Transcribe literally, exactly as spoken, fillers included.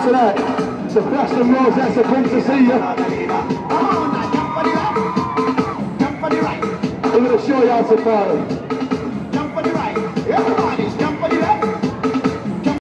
to that. The Flash and Rose, that's a good to see you. We're going to show you how to party.